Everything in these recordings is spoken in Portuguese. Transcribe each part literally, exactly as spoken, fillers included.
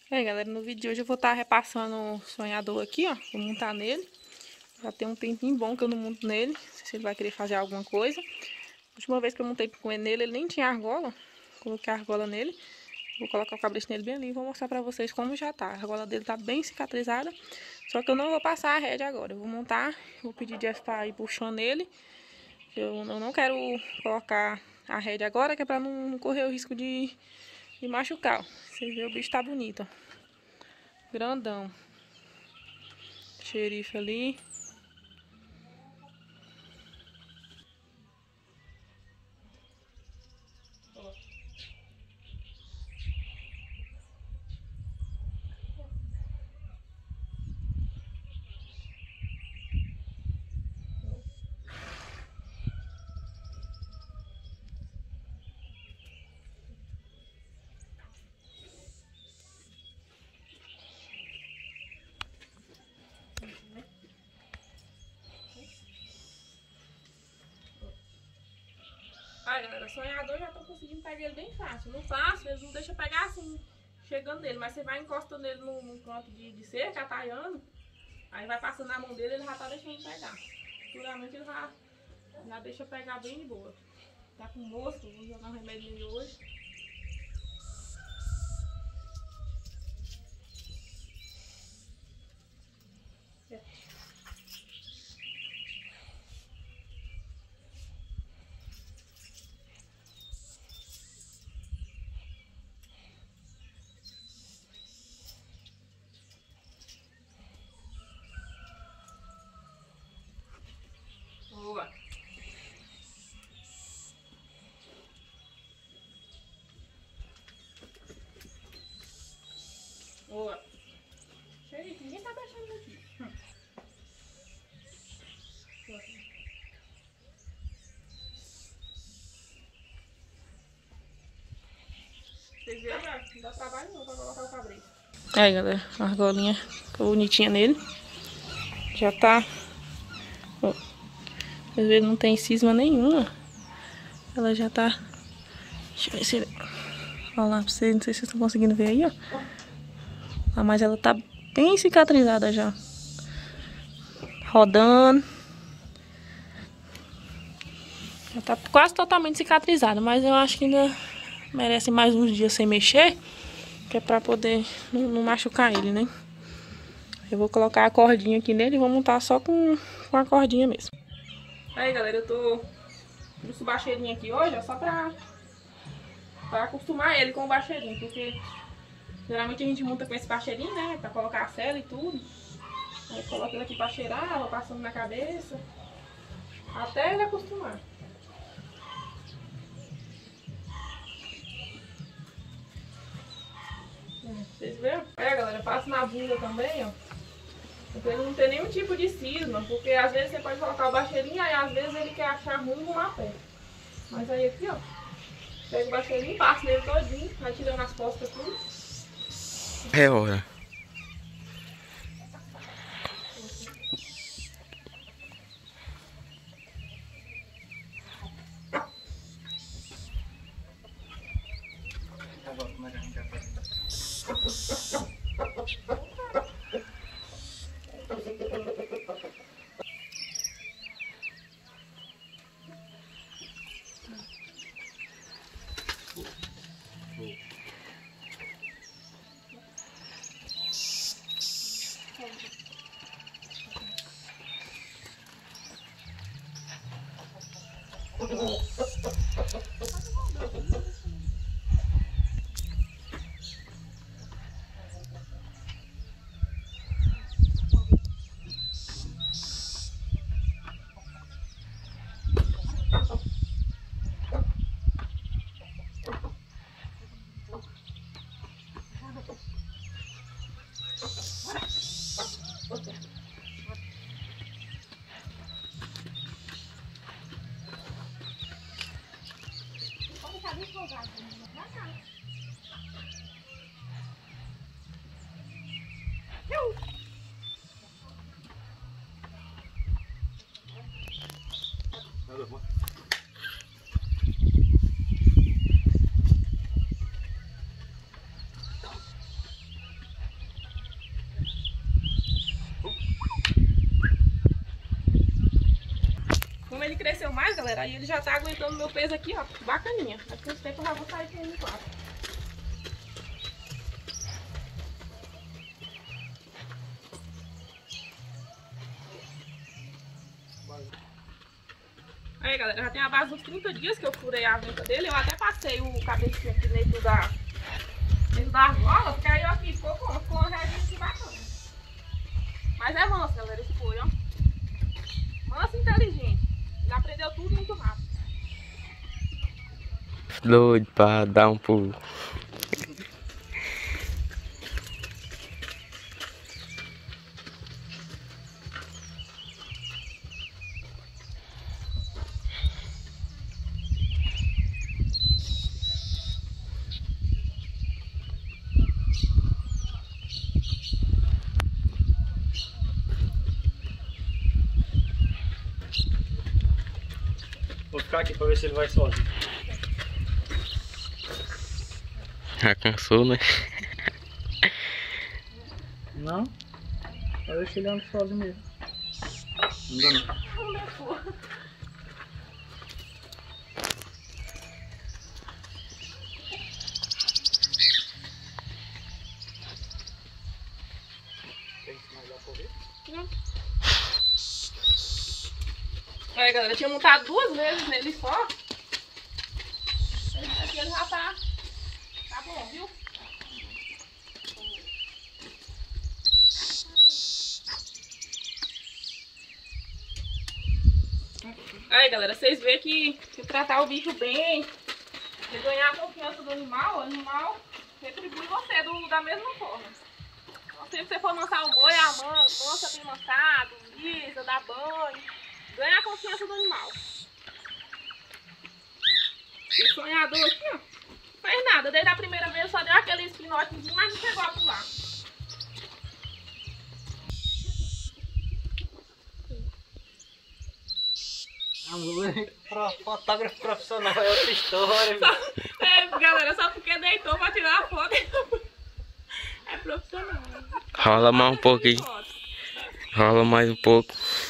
É, galera, no vídeo de hoje eu vou estar repassando o sonhador aqui, ó. Vou montar nele. Já tem um tempinho bom que eu não monto nele. Não sei se ele vai querer fazer alguma coisa. A última vez que eu montei com ele nele, ele nem tinha argola. Coloquei a argola nele. Vou colocar o cabresto nele bem ali e vou mostrar pra vocês como já tá. A argola dele tá bem cicatrizada. Só que eu não vou passar a rédea agora. Eu vou montar, vou pedir Jeff pra ir puxando ele. Eu, eu não quero colocar a rédea agora, que é pra não, não correr o risco de, de machucar. Ó. Vocês verem, o bicho tá bonito, ó. Grandão. Xerife ali. Ai, galera, sonhador já tô conseguindo pegar ele bem fácil. No fácil, eles não deixam pegar assim, chegando nele. Mas você vai encostando ele num, num canto de, de cerca, ataiando. Aí vai passando na mão dele, ele já tá deixando pegar. Futuramente ele já, já deixa pegar bem de boa. Tá com mosco, vou jogar um remédio nele hoje. É. Boa. Boa. Xerife, ninguém tá baixando daqui. Hum. Vocês viram, não dá trabalho não pra colocar o cabresto. Aí, galera, a argolinha ficou bonitinha nele. Já tá... Ó, vocês verem, não tem cisma nenhuma. Ela já tá... Deixa eu ver se... Olha lá pra vocês, não sei se vocês estão conseguindo ver aí, ó. Ah, mas ela tá bem cicatrizada já. Rodando. Já tá quase totalmente cicatrizada, mas eu acho que ainda merece mais uns dias sem mexer. Que é pra poder não, não machucar ele, né? Eu vou colocar a cordinha aqui nele e vou montar só com, com a cordinha mesmo. Aí, galera, eu tô com o bacheirinho aqui hoje, ó, só pra, pra acostumar ele com o bacheirinho, porque geralmente a gente monta com esse bacheirinho, né, pra colocar a cela e tudo. Aí coloca ele aqui pra cheirar, vou passando na cabeça, até ele acostumar. Vocês viram? É, galera, passa na bunda também, ó. Porque ele não tem nenhum tipo de cisma, porque às vezes você pode colocar o bacheirinho, aí às vezes ele quer achar ruim no lapé. Mas aí aqui, ó, pega o bacheirinho, passa nele todinho, vai tirando as costas tudo. É hora. cresceu mais, galera, aí ele já tá aguentando meu peso aqui, ó, bacaninha. Daqui uns tempos eu já vou sair com ele quatro. Aí, galera, já tem a base dos trinta dias que eu furei a venta dele. Eu até passei o cabecinho aqui dentro da, dentro da argola, porque aí, ó, aqui ficou com ficou uma redinha aqui bacana. Mas é manso, galera, esse boi, ó. Manso e inteligente. Ele aprendeu tudo muito rápido. Doido pra dar um pulo. Vou ficar aqui pra ver se ele vai sozinho. Já cansou, né? Não? Eu deixo ele andando sozinho mesmo. Não dá não. Não levou. Tem que mais lá correr? Não. Aí, galera, eu tinha montado duas vezes nele só. Esse aqui ele já tá, tá bom, viu? Aí, galera, vocês veem que se tratar o bicho bem, se ganhar a confiança do animal, o animal retribui você do, da mesma forma. Então, sempre que você for mansar o boi, a man, mansa bem mansado, lisa, dá banho, ganha a confiança do animal. Esse sonhador aqui, ó, não fez nada. Desde a primeira vez só deu aquele espinotezinho, mas não chegou a pular. Fotógrafo profissional é outra história. Só, é, galera, só porque deitou pra tirar a foto. É profissional. Rola mais um pouquinho. Rola mais um pouco.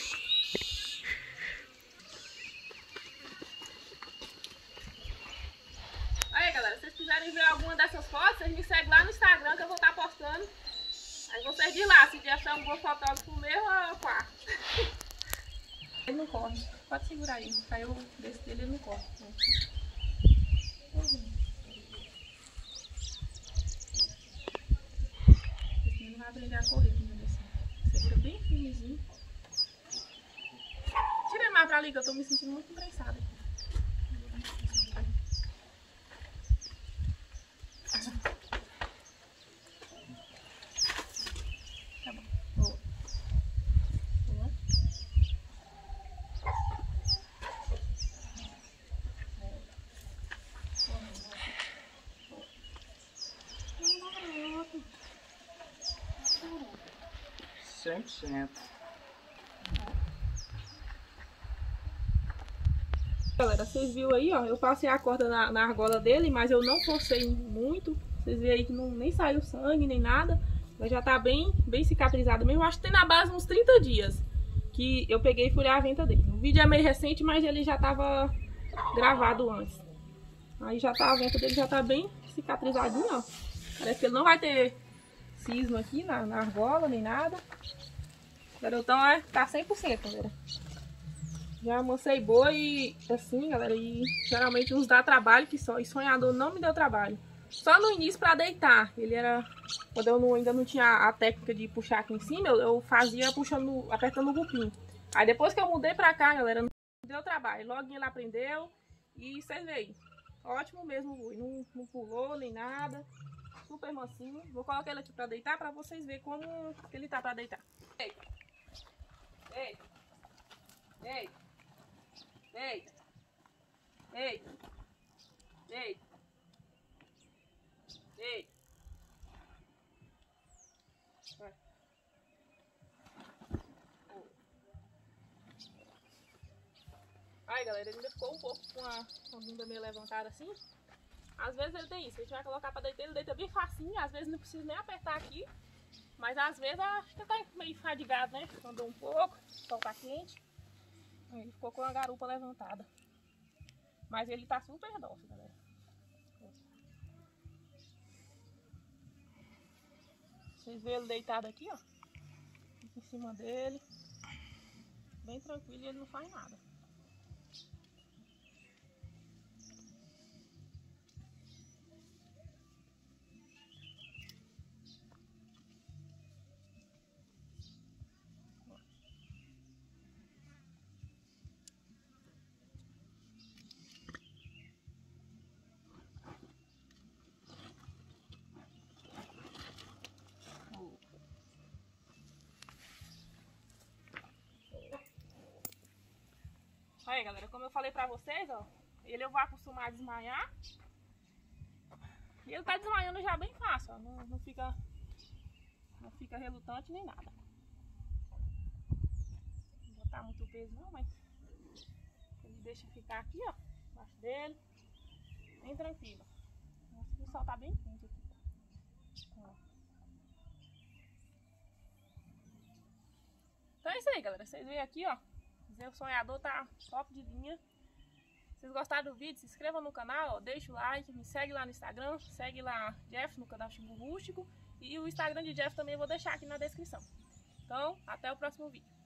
Aí, galera, se vocês quiserem ver alguma dessas fotos, vocês me seguem lá no Instagram que eu vou estar postando. Aí vocês dizem lá se já são um bom fotógrafo mesmo ou quarto. Ele não corre. Pode segurar aí. Caiu desse dele, ele não corre. Não. Uhum. Esse menino vai aprender a correr. Assim. Segura bem firmezinho. Tira mais pra ali que eu tô me sentindo muito imprensada. Tá bom. Boa. Boa. cem por cento. Galera, vocês viram aí, ó, eu passei a corda na, na argola dele, mas eu não forcei muito. Vocês viram aí que não, nem saiu sangue, nem nada. Mas já tá bem, bem cicatrizado mesmo. Acho que tem na base uns trinta dias que eu peguei e furei a venta dele. O vídeo é meio recente, mas ele já tava gravado antes. Aí já tá, a venta dele já tá bem cicatrizadinho, ó. Parece que ele não vai ter cisma aqui na, na argola, nem nada. O garotão é, tá cem por cento, galera. Já amancei boi assim, galera, e geralmente uns dá trabalho que só. E sonhador não me deu trabalho. Só no início pra deitar. Ele era... Quando eu não, ainda não tinha a técnica de puxar aqui em cima, eu, eu fazia puxando, apertando o grupinho. Aí depois que eu mudei pra cá, galera, não deu trabalho. Logo ele aprendeu e vocês veem. Ótimo mesmo o boi. Não, não pulou nem nada. Super mansinho. Vou colocar ele aqui pra deitar pra vocês verem como que ele tá pra deitar. Deita. Deita. Deita. Deita. Deita. Deita. Deita. Vai. Aí, galera, ele ainda ficou um pouco com a, com a bunda meio levantada assim. Às vezes ele tem isso. A gente vai colocar pra deitar, ele deita bem facinho. Às vezes não precisa nem apertar aqui. Mas às vezes acho que tá meio fadigado, né? Andou um pouco, o sol tá quente. Ele ficou com a garupa levantada. Mas ele tá super dócil, galera. Vocês veem ele deitado aqui, ó. Fica em cima dele. Bem tranquilo e ele não faz nada. Aí, galera, como eu falei pra vocês, ó, ele eu vou acostumar a desmaiar. E ele tá desmaiando já bem fácil, ó, não, não fica não fica relutante nem nada. Não vou botar muito peso não, mas ele deixa ficar aqui, ó, embaixo dele, bem tranquilo. O sol tá bem quente aqui. Ó. Então é isso aí, galera, vocês veem aqui, ó. O sonhador tá top de linha. Se vocês gostaram do vídeo, se inscrevam no canal, ó, deixa o like, me segue lá no Instagram, segue lá Jeff no canal Chimbo Rústico e o Instagram de Jeff também eu vou deixar aqui na descrição. Então, até o próximo vídeo.